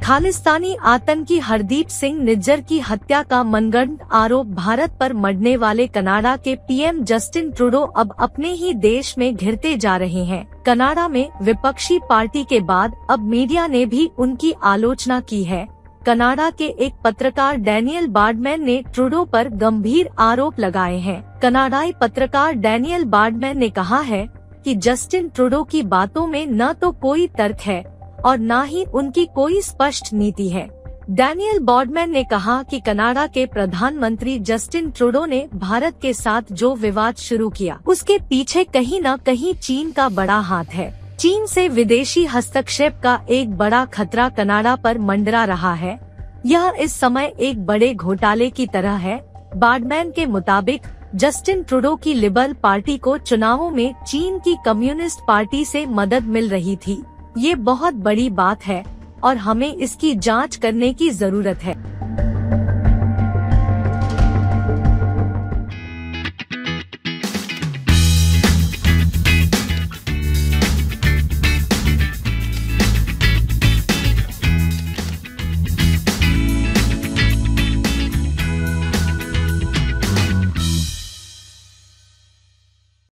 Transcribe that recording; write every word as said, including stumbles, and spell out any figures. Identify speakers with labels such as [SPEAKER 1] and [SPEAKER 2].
[SPEAKER 1] खालिस्तानी आतंकी हरदीप सिंह निज्जर की हत्या का मनगढ़ंत आरोप भारत पर मढ़ने वाले कनाडा के पीएम जस्टिन ट्रूडो अब अपने ही देश में घिरते जा रहे हैं। कनाडा में विपक्षी पार्टी के बाद अब मीडिया ने भी उनकी आलोचना की है। कनाडा के एक पत्रकार डैनियल बार्डमैन ने ट्रूडो पर गंभीर आरोप लगाए हैं। कनाडाई पत्रकार डैनियल बार्डमैन ने कहा है कि जस्टिन ट्रूडो की बातों में न तो कोई तर्क है और न ही उनकी कोई स्पष्ट नीति है। डैनियल बार्डमैन ने कहा कि कनाडा के प्रधानमंत्री जस्टिन ट्रूडो ने भारत के साथ जो विवाद शुरू किया उसके पीछे कहीं न कहीं चीन का बड़ा हाथ है। चीन से विदेशी हस्तक्षेप का एक बड़ा खतरा कनाडा पर मंडरा रहा है। यह इस समय एक बड़े घोटाले की तरह है। बार्डमैन के मुताबिक जस्टिन ट्रूडो की लिबरल पार्टी को चुनावों में चीन की कम्युनिस्ट पार्टी से मदद मिल रही थी। ये बहुत बड़ी बात है और हमें इसकी जांच करने की जरूरत है।